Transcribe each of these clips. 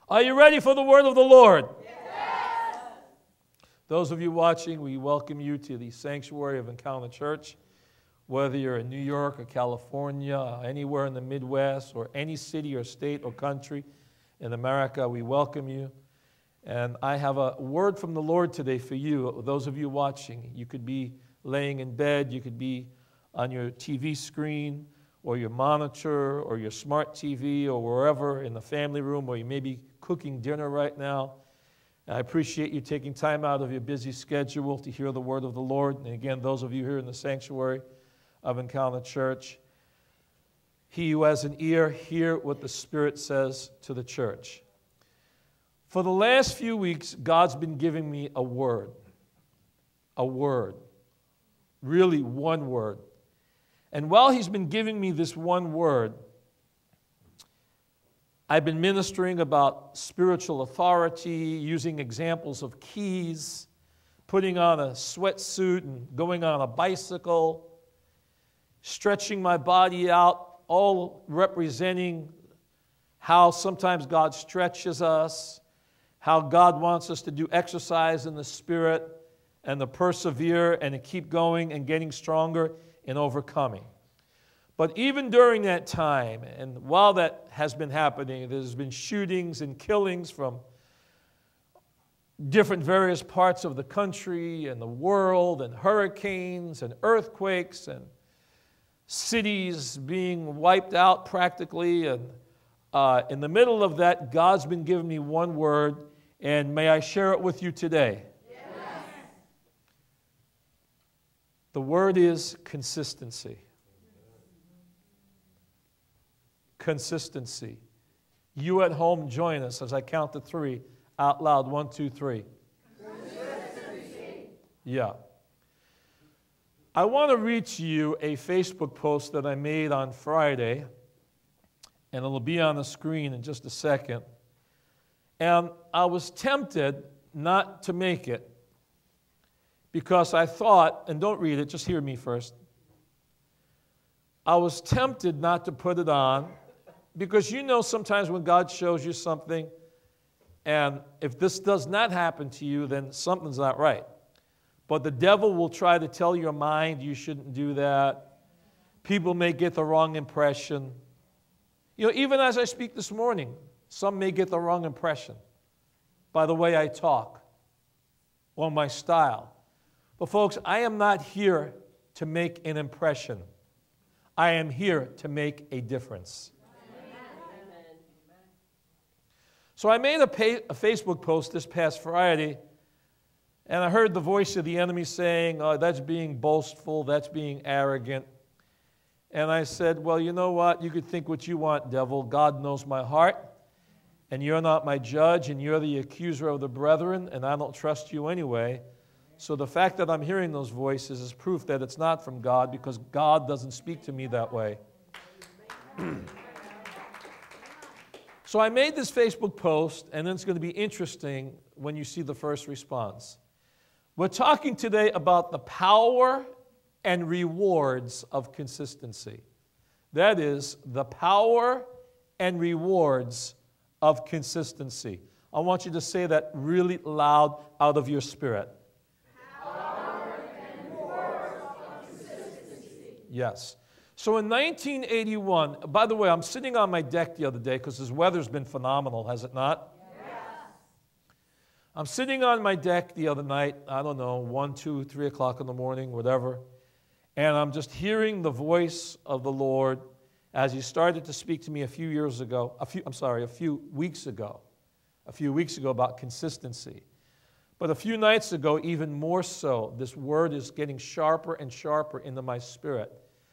Are you ready for the word of the Lord? Yes. Those of you watching, we welcome you to the sanctuary of Encounter Church. Whether you're in New York or California, or anywhere in the Midwest, or any city or state or country in America, we welcome you. And I have a word from the Lord today for you, those of you watching. You could be laying in bed, you could be on your TV screen, or your monitor, or your smart TV, or wherever in the family room, or you may be cooking dinner right now. I appreciate you taking time out of your busy schedule to hear the word of the Lord. And again, those of you here in the sanctuary of Encounter Church, he who has an ear, hear what the Spirit says to the church. For the last few weeks, God's been giving me a word, really one word. And while he's been giving me this one word, I've been ministering about spiritual authority, using examples of keys, putting on a sweatsuit and going on a bicycle, stretching my body out, all representing how sometimes God stretches us, how God wants us to do exercise in the Spirit and to persevere and to keep going and getting stronger in overcoming. But even during that time, and while that has been happening, there's been shootings and killings from different various parts of the country and the world, and hurricanes and earthquakes and cities being wiped out practically. And in the middle of that, God's been giving me one word, and may I share it with you today? Yes. The word is consistency. Consistency. You at home join us as I count to three out loud. 1, 2, 3. Consistency. Yeah. I want to read to you a Facebook post that I made on Friday, and it'll be on the screen in just a second. And I was tempted not to make it because I thought, and don't read it, just hear me first. I was tempted not to put it on because you know sometimes when God shows you something, and if this does not happen to you, then something's not right. But the devil will try to tell your mind you shouldn't do that. People may get the wrong impression. You know, even as I speak this morning, some may get the wrong impression by the way I talk or my style. But folks, I am not here to make an impression. I am here to make a difference. Amen. So I made a Facebook post this past Friday, and I heard the voice of the enemy saying, "Oh, that's being boastful, that's being arrogant." And I said, well, you know what? You could think what you want, devil. God knows my heart, and you're not my judge, and you're the accuser of the brethren, and I don't trust you anyway. So the fact that I'm hearing those voices is proof that it's not from God, because God doesn't speak to me that way. So I made this Facebook post, and it's going to be interesting when you see the first response. We're talking today about the power and rewards of consistency. That is, the power and rewards of consistency. I want you to say that really loud out of your spirit. Power and rewards of consistency. Yes. So in 1981, by the way, I'm sitting on my deck the other day because this weather's been phenomenal, has it not? Yes. I'm sitting on my deck the other night, I don't know, 1, 2, 3 o'clock in the morning, whatever, and I'm just hearing the voice of the Lord as he started to speak to me a few weeks ago about consistency. But a few nights ago, even more so, this word is getting sharper and sharper into my spirit.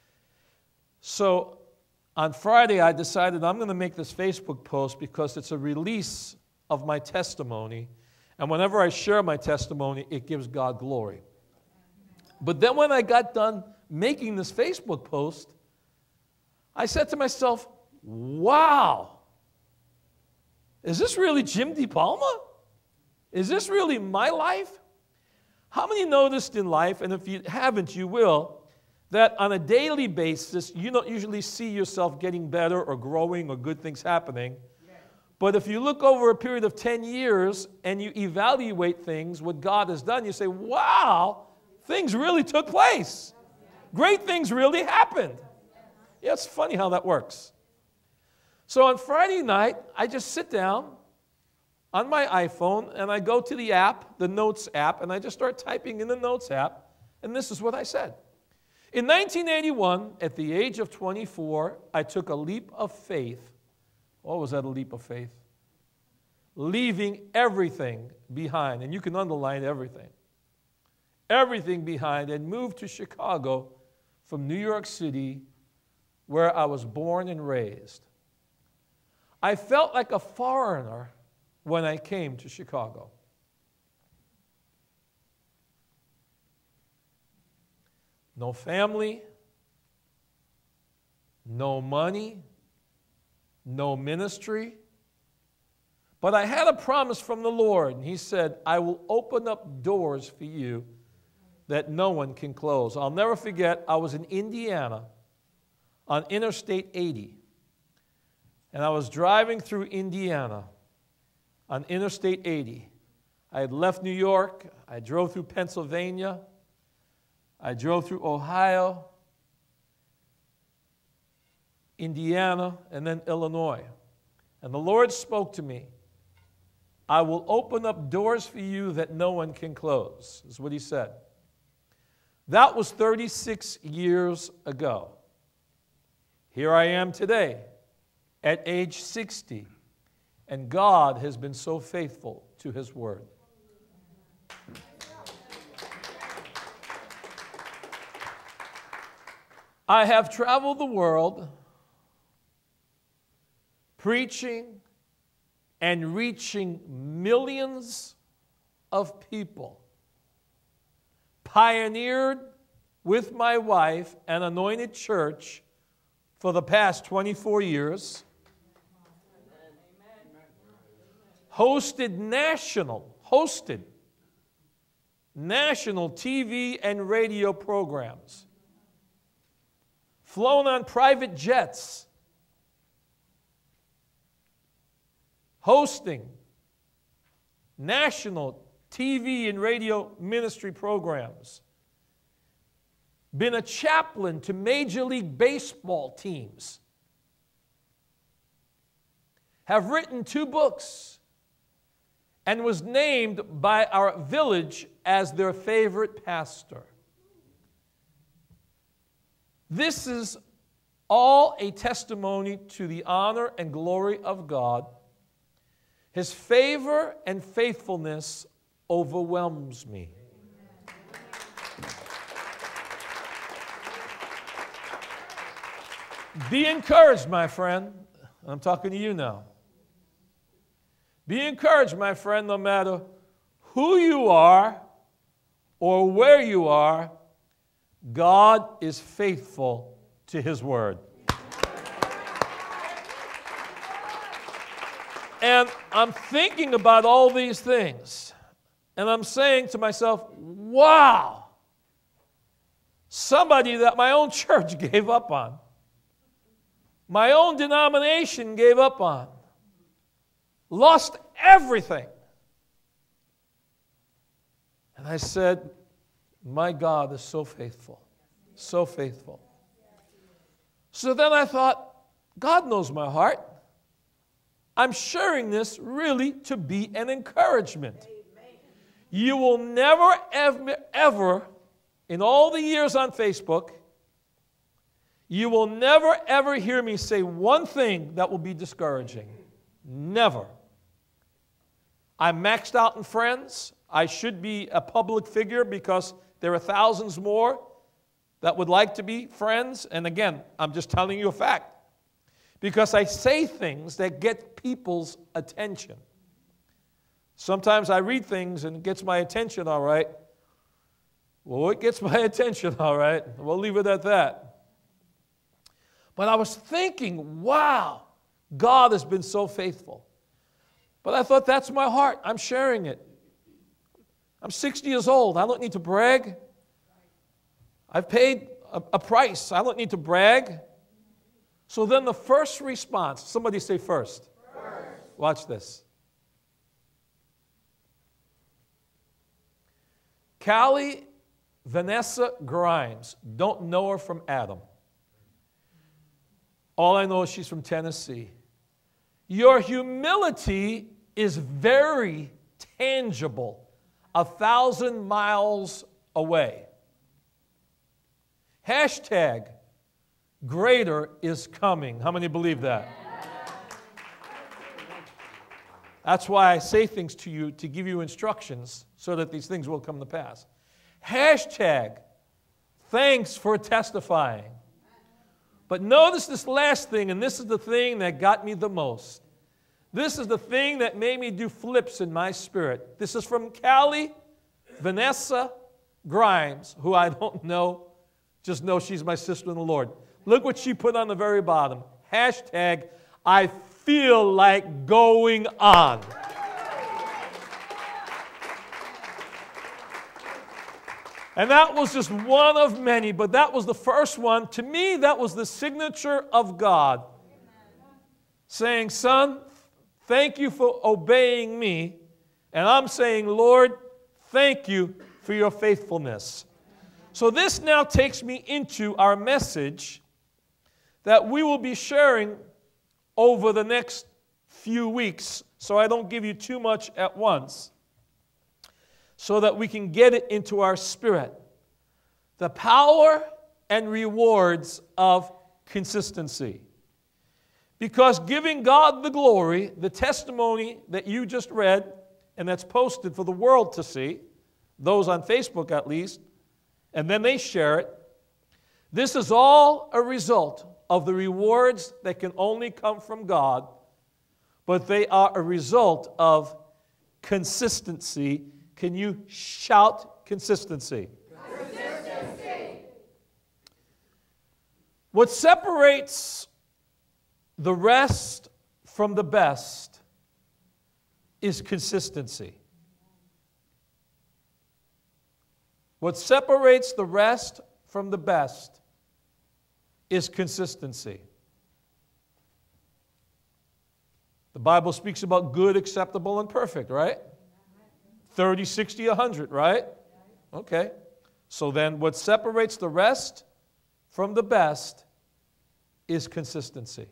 So on Friday, I decided I'm going to make this Facebook post because it's a release of my testimony. And whenever I share my testimony, it gives God glory. But then when I got done making this Facebook post, I said to myself, wow, is this really Jim DiPalma? Is this really my life? How many noticed in life, and if you haven't, you will, that on a daily basis, you don't usually see yourself getting better or growing or good things happening. But if you look over a period of 10 years and you evaluate things, what God has done, you say, wow, things really took place. Great things really happened. Yeah, it's funny how that works. So on Friday night, I just sit down on my iPhone and I go to the app, the Notes app, and I just start typing in the Notes app, and this is what I said. In 1981, at the age of 24, I took a leap of faith. What was that, a leap of faith? Leaving everything behind, and you can underline everything. Everything behind, and moved to Chicago from New York City, where I was born and raised. I felt like a foreigner when I came to Chicago. No family, no money, no ministry. But I had a promise from the Lord, and He said, I will open up doors for you that no one can close. I'll never forget, I was in Indiana on Interstate 80, and I was driving through Indiana on Interstate 80. I had left New York, I drove through Pennsylvania, I drove through Ohio, Indiana, and then Illinois. And the Lord spoke to me. I will open up doors for you that no one can close, is what He said. That was 36 years ago. Here I am today, at age 60, and God has been so faithful to His word. I have traveled the world preaching and reaching millions of people. Pioneered with my wife an anointed church for the past 24 years. Hosted national TV and radio programs. Flown on private jets. Hosting national TV and radio ministry programs. Been a chaplain to Major League Baseball teams. Have written 2 books and was named by our village as their favorite pastor. This is all a testimony to the honor and glory of God. His favor and faithfulness overwhelms me. Be encouraged, my friend. I'm talking to you now. Be encouraged, my friend, no matter who you are or where you are, God is faithful to His word. And I'm thinking about all these things, and I'm saying to myself, wow, somebody that my own church gave up on, my own denomination gave up on, lost everything. And I said, my God is so faithful, so faithful. So then I thought, God knows my heart. I'm sharing this really to be an encouragement. Amen. You will never, ever, in all the years on Facebook, you will never, ever hear me say one thing that will be discouraging. Never. I'm maxed out in friends. I should be a public figure because there are thousands more that would like to be friends. And again, I'm just telling you a fact. Because I say things that get people's attention. Sometimes I read things and it gets my attention, all right. Well, it gets my attention, all right. We'll leave it at that. But I was thinking, wow, God has been so faithful. But I thought, that's my heart. I'm sharing it. I'm 60 years old. I don't need to brag. I've paid a price. I don't need to brag. So then the first response, somebody say first. Watch this. Callie Vanessa Grimes. Don't know her from Adam. All I know is she's from Tennessee. Your humility is very tangible, 1,000 miles away. Hashtag greater is coming. How many believe that? That's why I say things to you, to give you instructions so that these things will come to pass. Hashtag thanks for testifying. But notice this last thing, and this is the thing that got me the most. This is the thing that made me do flips in my spirit. This is from Callie Vanessa Grimes, who I don't know, just know she's my sister in the Lord. Look what she put on the very bottom. Hashtag, I feel like going on. And that was just one of many, but that was the first one. To me, that was the signature of God. Saying, son, thank you for obeying me. And I'm saying, Lord, thank you for your faithfulness. So this now takes me into our message that we will be sharing over the next few weeks, so I don't give you too much at once, so that we can get it into our spirit. The power and rewards of consistency. Because giving God the glory, the testimony that you just read, and that's posted for the world to see, those on Facebook at least, and then they share it, this is all a result of the rewards that can only come from God, but they are a result of consistency. Can you shout consistency? Consistency. What separates the rest from the best is consistency. What separates the rest from the best is consistency. The Bible speaks about good, acceptable, and perfect, right? 30, 60, 100, right? Okay. So then what separates the rest from the best is consistency.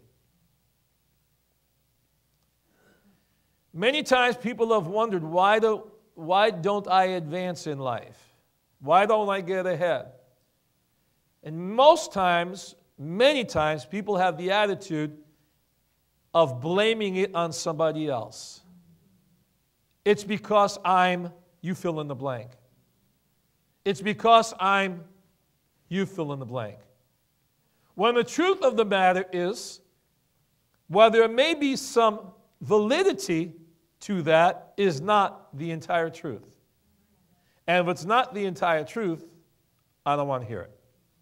Many times people have wondered, why don't I advance in life? Why don't I get ahead? And most times, many times, people have the attitude of blaming it on somebody else. It's because you fill in the blank. It's because you fill in the blank. When the truth of the matter is, while there may be some validity to that, is not the entire truth. And if it's not the entire truth, I don't want to hear it.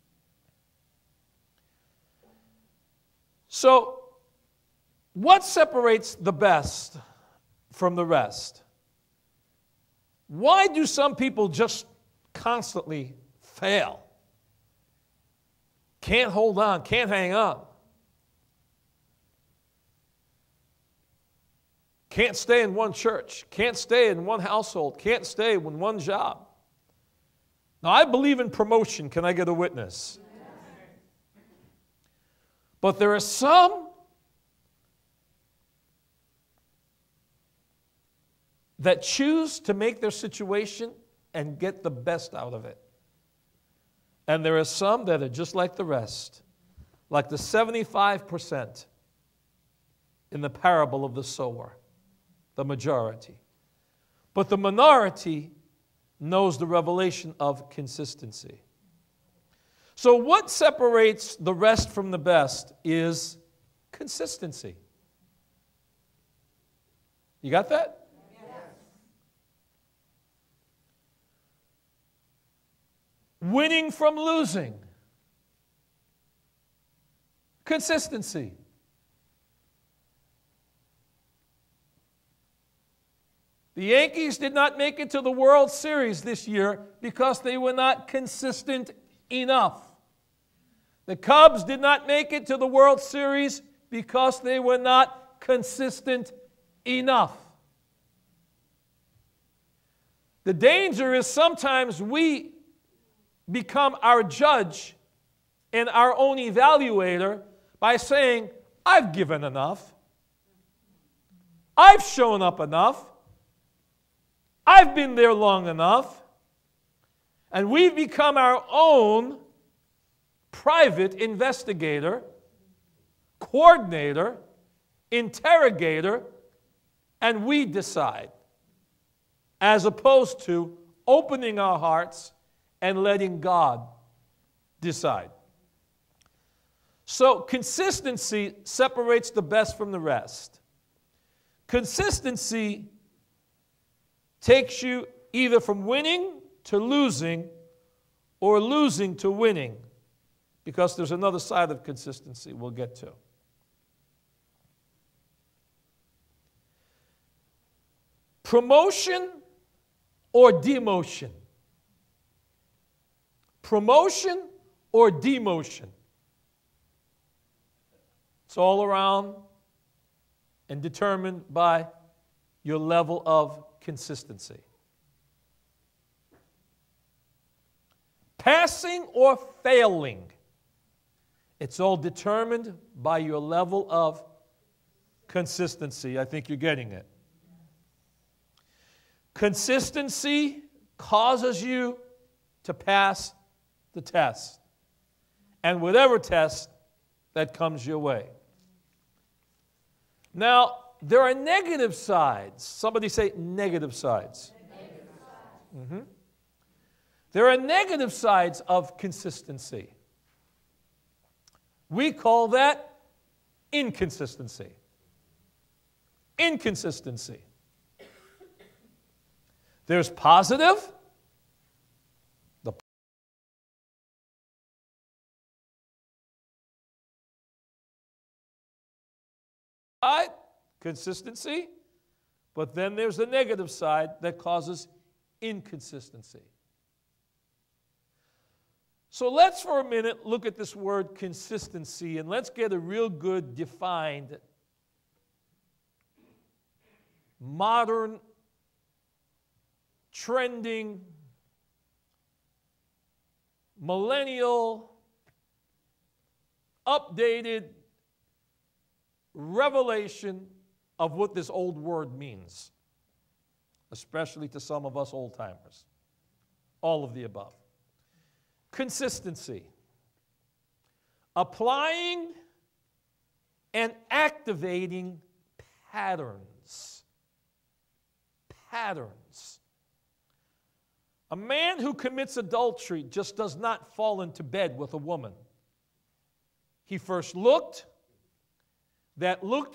So, what separates the best from the rest? Why do some people just constantly fail? Can't hold on, can't hang on. Can't stay in one church, can't stay in one household, can't stay in one job. Now, I believe in promotion. Can I get a witness? But there are some that choose to make their situation and get the best out of it. And there are some that are just like the rest, like the 75% in the parable of the sower, the majority. But the minority knows the revelation of consistency. So what separates the rest from the best is consistency. You got that? Yes. Winning from losing. Consistency. The Yankees did not make it to the World Series this year because they were not consistent enough. The Cubs did not make it to the World Series because they were not consistent enough. The danger is sometimes we become our judge and our own evaluator by saying, I've given enough. I've shown up enough. I've been there long enough. And we've become our own private investigator, coordinator, interrogator, and we decide, as opposed to opening our hearts and letting God decide. So consistency separates the best from the rest. Consistency takes you either from winning to losing or losing to winning, because there's another side of consistency we'll get to. Promotion or demotion? Promotion or demotion? It's all around and determined by your level of consistency. Passing or failing? It's all determined by your level of consistency. I think you're getting it. Consistency causes you to pass the test, and whatever test that comes your way. Now, there are negative sides. Somebody say negative sides. Negative sides. Mm-hmm. There are negative sides of consistency. We call that inconsistency. Inconsistency. There's positive. The side, consistency. But then there's the negative side that causes inconsistency. So let's for a minute look at this word consistency, and let's get a real good defined modern trending millennial updated revelation of what this old word means, especially to some of us old timers. All of the above. Consistency. Applying and activating patterns. Patterns. A man who commits adultery just does not fall into bed with a woman. He first looked. That look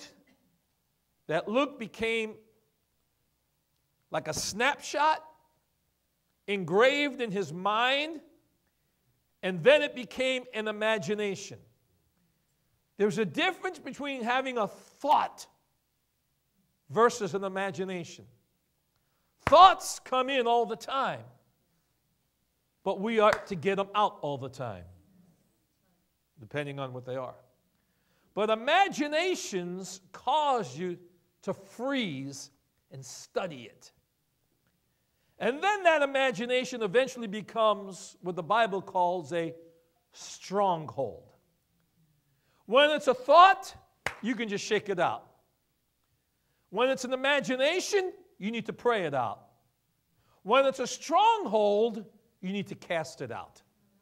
became like a snapshot engraved in his mind, and then it became an imagination. There's a difference between having a thought versus an imagination. Thoughts come in all the time, but we are to get them out all the time, depending on what they are. But imaginations cause you to freeze and study it. And then that imagination eventually becomes what the Bible calls a stronghold. When it's a thought, you can just shake it out. When it's an imagination, you need to pray it out. When it's a stronghold, you need to cast it out.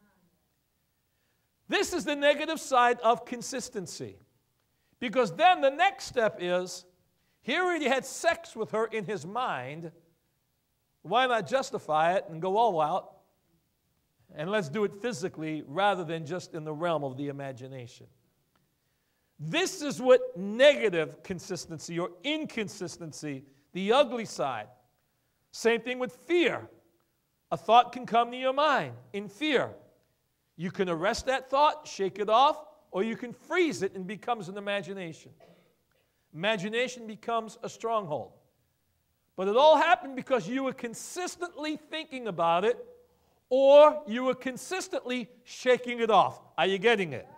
This is the negative side of consistency. Because then the next step is, he already had sex with her in his mind. Why not justify it and go all out? And let's do it physically rather than just in the realm of the imagination. This is what negative consistency or inconsistency, the ugly side. Same thing with fear. A thought can come to your mind in fear. You can arrest that thought, shake it off, or you can freeze it and it becomes an imagination. Imagination becomes a stronghold. But it all happened because you were consistently thinking about it, or you were consistently shaking it off. Are you getting it?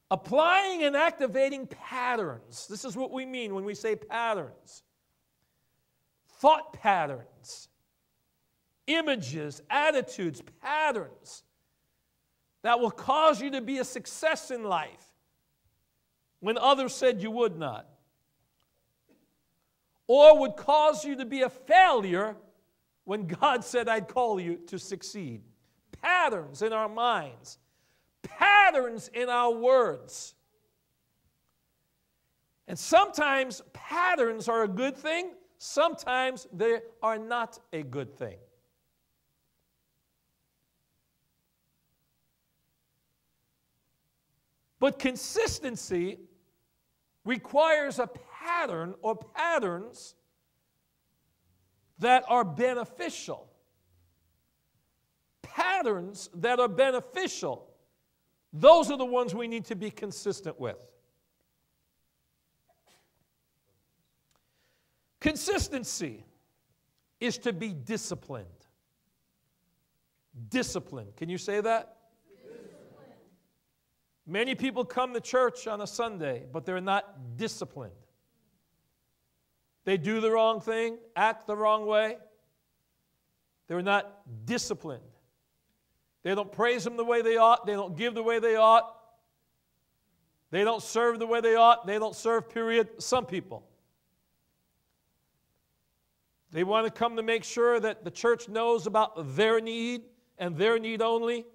Applying and activating patterns. This is what we mean when we say patterns. Thought patterns, images, attitudes, patterns that will cause you to be a success in life when others said you would not, or would cause you to be a failure when God said, I'd call you to succeed. Patterns in our minds, patterns in our words. And sometimes patterns are a good thing, sometimes they are not a good thing. But consistency requires a pattern or patterns that are beneficial. Patterns that are beneficial. Those are the ones we need to be consistent with. Consistency is to be disciplined. Disciplined. Can you say that? Disciplined. Many people come to church on a Sunday, but they're not disciplined. They do the wrong thing, act the wrong way. They're not disciplined. They don't praise Him the way they ought. They don't give the way they ought. They don't serve the way they ought. They don't serve, period. Some people. They want to come to make sure that the church knows about their need and their need only.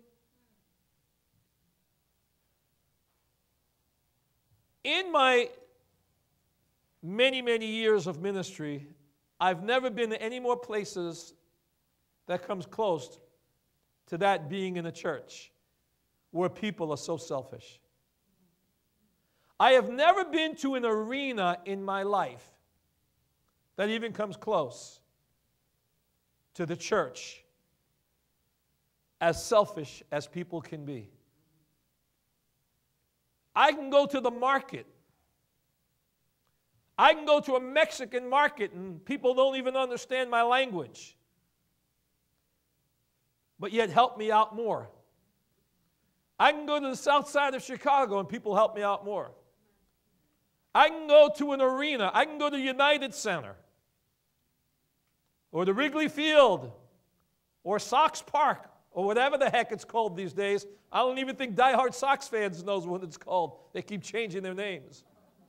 In my many, many years of ministry, I've never been to any more places that comes close to that being in a church where people are so selfish. I have never been to an arena in my life that even comes close to the church as selfish as people can be. I can go to the market. I can go to a Mexican market and people don't even understand my language, but yet help me out more. I can go to the south side of Chicago and people help me out more. I can go to an arena. I can go to the United Center or the Wrigley Field or Sox Park or whatever the heck it's called these days. I don't even think diehard Sox fans knows what it's called. They keep changing their names.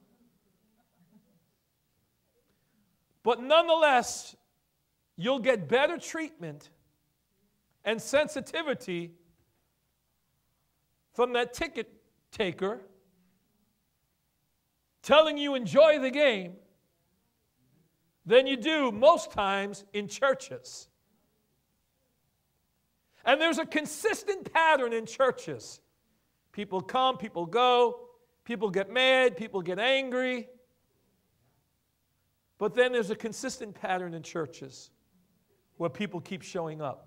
But nonetheless, you'll get better treatment and sensitivity from that ticket taker telling you enjoy the game than you do most times in churches. And there's a consistent pattern in churches. People come, people go, people get mad, people get angry. But then there's a consistent pattern in churches where people keep showing up.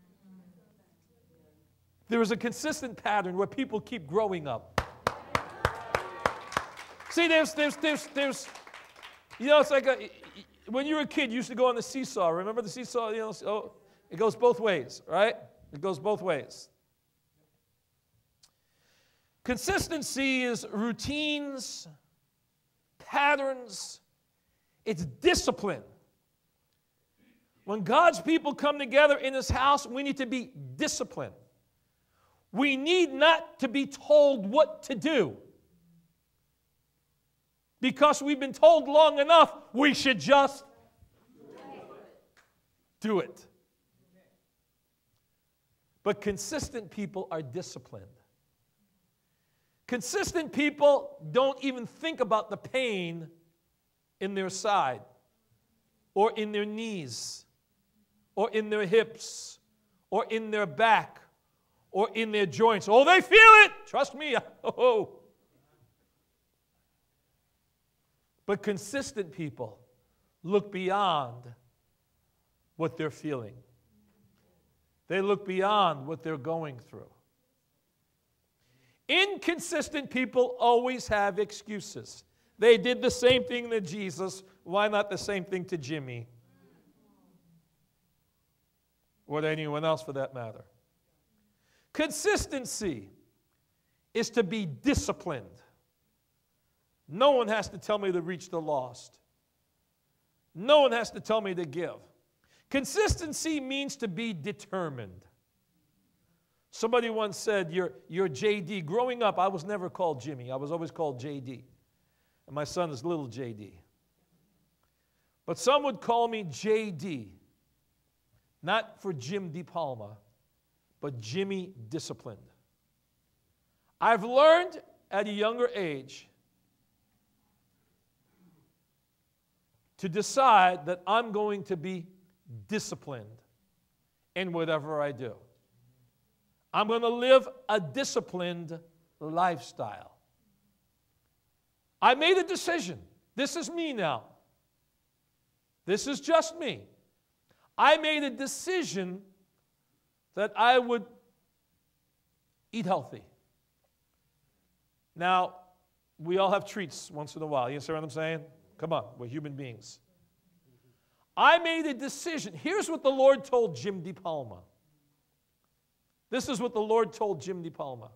There is a consistent pattern where people keep growing up. See, there's, you know, it's like when you were a kid, you used to go on the seesaw. Remember the seesaw? You know, oh, it goes both ways, right? It goes both ways. Consistency is routines, patterns. It's discipline. When God's people come together in His house, we need to be disciplined. We need not to be told what to do. Because we've been told long enough, we should just do it. But consistent people are disciplined. Consistent people don't even think about the pain in their side, or in their knees, or in their hips, or in their back, or in their joints. Oh, they feel it! Trust me. Oh. But consistent people look beyond what they're feeling. They look beyond what they're going through. Inconsistent people always have excuses. They did the same thing to Jesus. Why not the same thing to Jimmy? Or to anyone else for that matter. Consistency is to be disciplined. No one has to tell me to reach the lost. No one has to tell me to give. Consistency means to be determined. Somebody once said, you're JD. Growing up, I was never called Jimmy. I was always called JD. And my son is little JD. But some would call me JD. Not for Jim DiPalma, but Jimmy Disciplined. I've learned at a younger age to decide that I'm going to be disciplined in whatever I do. I'm going to live a disciplined lifestyle. I made a decision. This is me now. This is just me. I made a decision that I would eat healthy. Now, we all have treats once in a while. You understand what I'm saying? Come on, we're human beings. I made a decision. Here's what the Lord told Jim DiPalma. This is what the Lord told Jim DiPalma.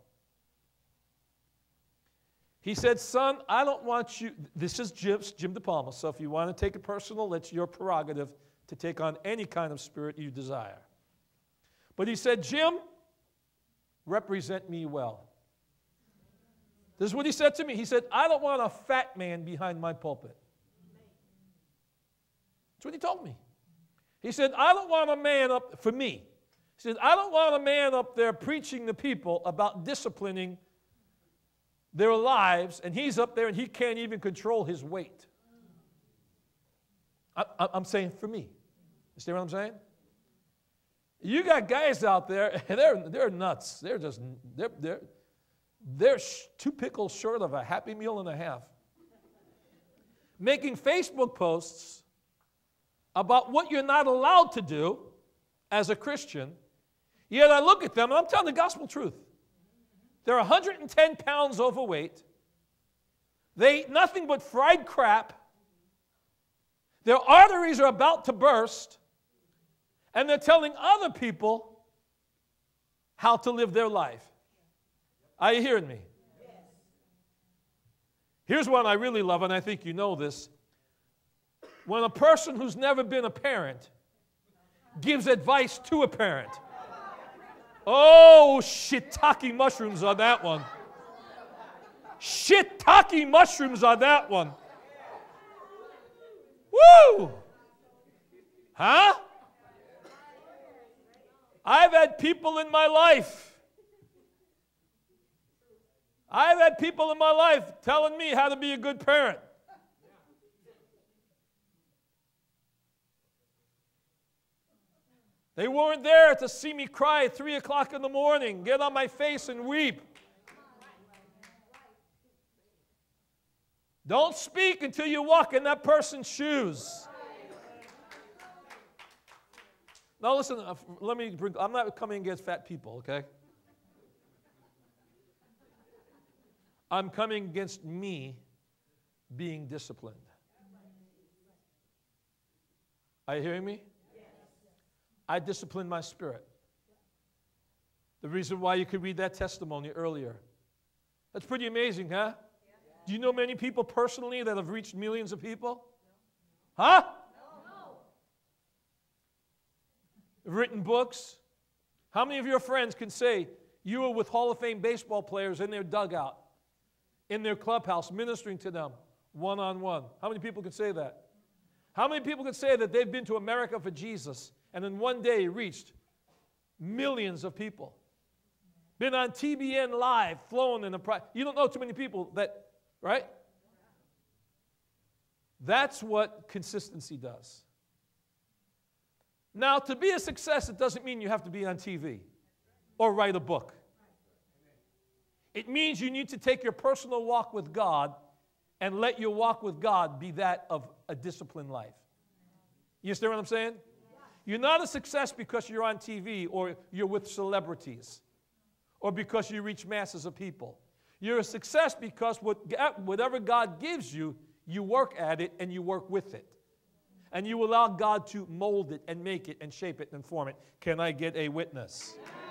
He said, son, I don't want you, this is Jim DiPalma, so if you want to take it personal, it's your prerogative to take on any kind of spirit you desire. But he said, Jim, represent me well. This is what he said to me. He said, I don't want a fat man behind my pulpit. That's what he told me. He said, I don't want a man up, for me. He said, I don't want a man up there preaching to people about disciplining their lives, and he's up there and he can't even control his weight. I'm saying for me. You see what I'm saying? You got guys out there, they're nuts. They're two pickles short of a Happy Meal and a half. Making Facebook posts about what you're not allowed to do as a Christian, yet I look at them and I'm telling the gospel truth. They're 110 pounds overweight. They eat nothing but fried crap. Their arteries are about to burst. And they're telling other people how to live their life. Are you hearing me? Yes. Here's one I really love, and I think you know this. When a person who's never been a parent gives advice to a parent. Oh, shiitake mushrooms on that one. Shiitake mushrooms on that one. Woo! Huh? I've had people in my life. I've had people in my life telling me how to be a good parent. They weren't there to see me cry at 3 o'clock in the morning, get on my face and weep. Don't speak until you walk in that person's shoes. Now listen, I'm not coming against fat people, okay? I'm coming against me being disciplined. Are you hearing me? I discipline my spirit. The reason why you could read that testimony earlier. That's pretty amazing, huh? Do you know many people personally that have reached millions of people? Huh? No. Written books. How many of your friends can say you were with Hall of Fame baseball players in their dugout, in their clubhouse, ministering to them one-on-one? How many people can say that? How many people can say that they've been to America for Jesus and in one day reached millions of people? Been on TBN Live, flown in a you don't know too many people that, right? That's what consistency does. Now, to be a success, it doesn't mean you have to be on TV or write a book. It means you need to take your personal walk with God and let your walk with God be that of a disciplined life. You understand what I'm saying? You're not a success because you're on TV or you're with celebrities or because you reach masses of people. You're a success because whatever God gives you, you work at it and you work with it. And you allow God to mold it and make it and shape it and form it. Can I get a witness?